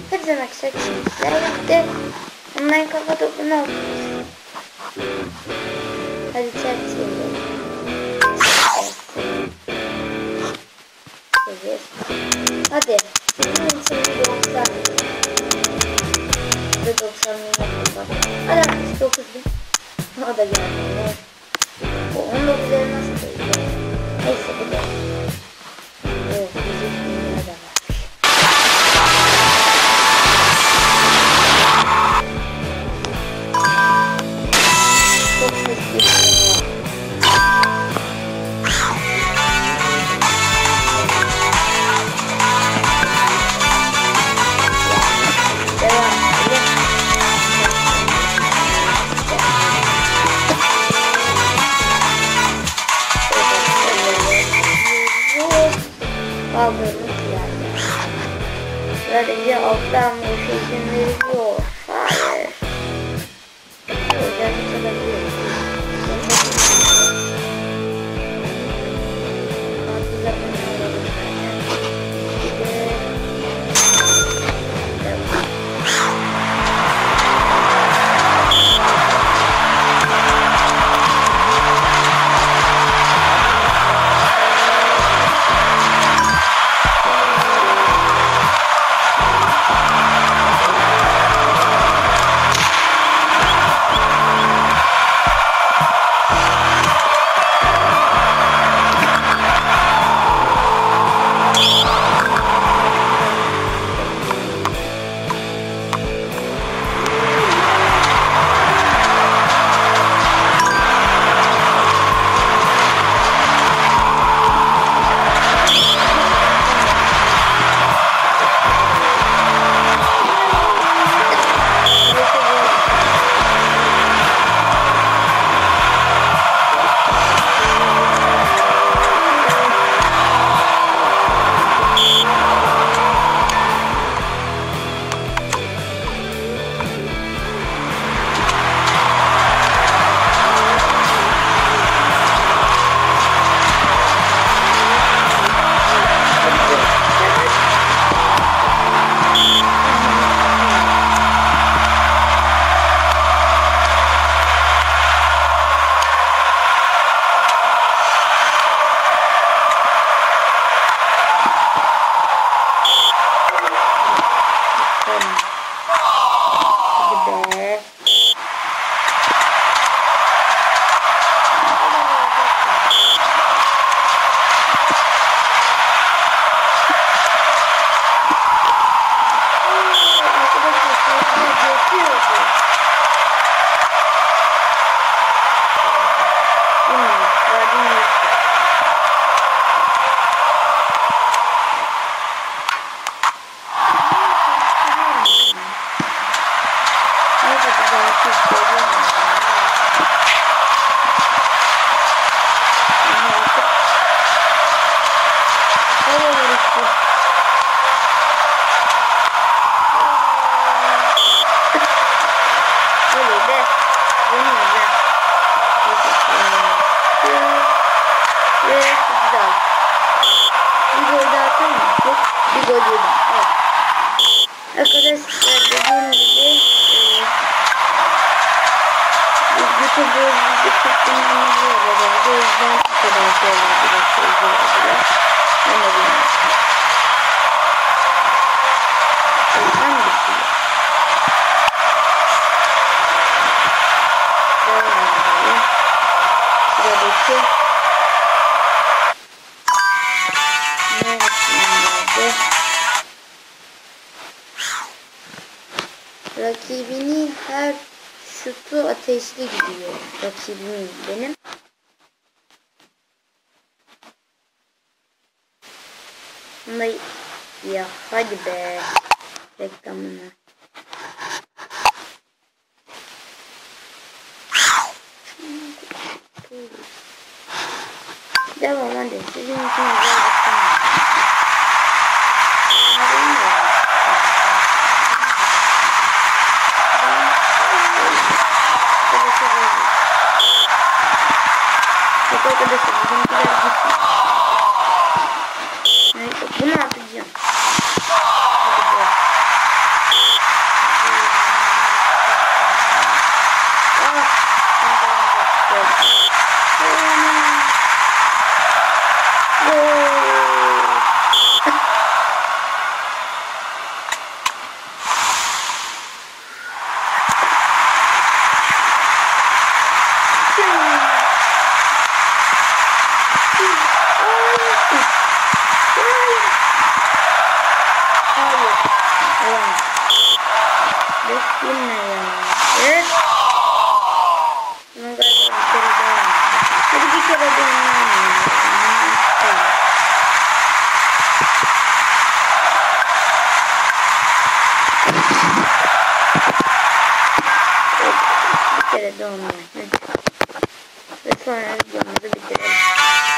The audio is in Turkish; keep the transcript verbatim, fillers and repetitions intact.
Hadi arkadaşlar sizlerle online kafa topunu alıyoruz. Hadi chat çevirelim. Evet. Hadi. Sizin için doksan. Ve doksan bin. Hadi arkadaşlar dokuz bin. O da geldi. O on dokuzları nasıl koyacağız? Neyse bu da. Evet. Bizim dünyada var. Çok hızlı. Sadece alttan bir şey izin veriliyor. Hayır. Özellik olabilir. Rakibinin her şutu ateşli gidiyor. Rakibimin benim. Bunda ya hadi be. Reklamına. Devam hadi. Sizin için güzel arkadaşlar bizimkiler gitti. Neyse bunu atacağım. Hadi Beş bin ne ya? Evet. Bunu galiba bir kere daha oynayalım. Hadi bir kere daha oynayalım. Bir kere daha oynayalım. Hadi. Ve sonra videomuzu bitirelim.